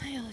coyote.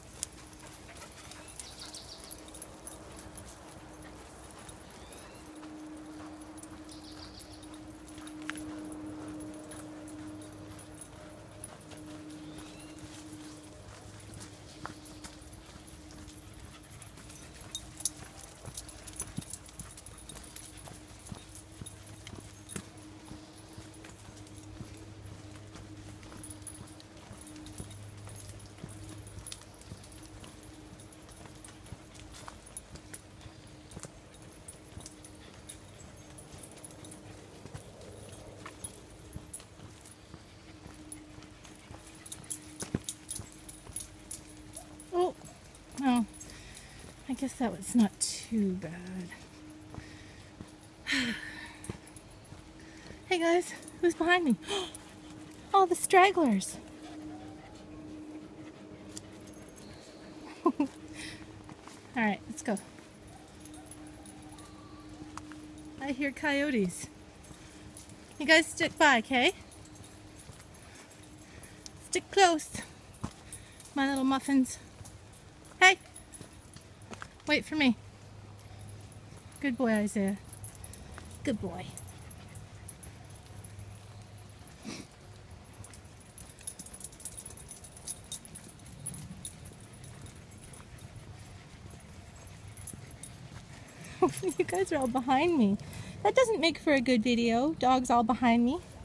Oh, no. I guess that was not too bad. Hey guys, who's behind me? All the stragglers. Alright, let's go. I hear coyotes. You guys stick by, okay? Stick close, my little muffins. Hey! Wait for me. Good boy, Isaiah. Good boy. You guys are all behind me. That doesn't make for a good video. Dogs all behind me.